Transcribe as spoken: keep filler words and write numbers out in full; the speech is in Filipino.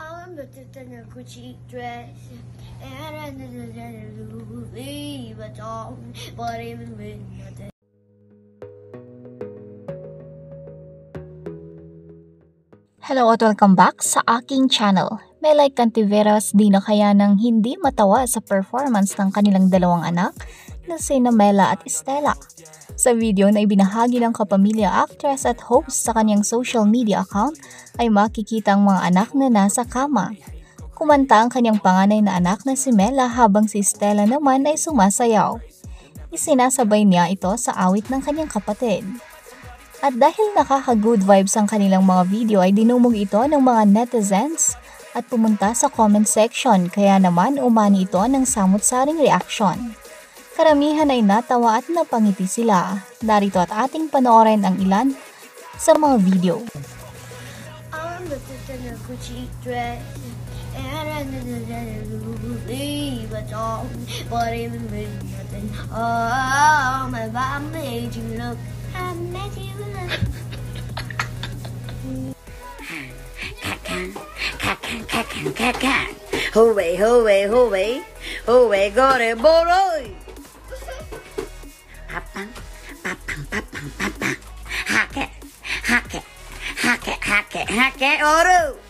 I'm looking in a Gucci dress, and I'm Louis Vuitton, but even with nothing. Hello at welcome back sa aking channel. Melai Cantiveros di na kaya nang hindi matawa sa performance ng kanilang dalawang anak na sina Mela at Estela. Sa video na ibinahagi ng kapamilya actress at host sa kanyang social media account ay makikita ang mga anak na nasa kama. Kumanta ang kanyang panganay na anak na si Mela habang si Estela naman ay sumasayaw. Isinasabay niya ito sa awit ng kanyang kapatid. At dahil nakaka-good vibes ang kanilang mga video ay dinumog ito ng mga netizens at pumunta sa comment section kaya naman umani ito ng samut-saring reaction. Karamihan ay natawa at napangiti sila. Narito at ating panoorin ang ilan sa mga video. I'm looking in a Gucci dress, and I'm Louis Vuitton, but even with nothing. Oh, my God made you look. I made you look. Kakan, kakan, kakan. Huwe, huwe, huwe. Huwe, gore, boroy. Papang, papang, papang, papang. Hake, hake, hake, hake, hake, oro.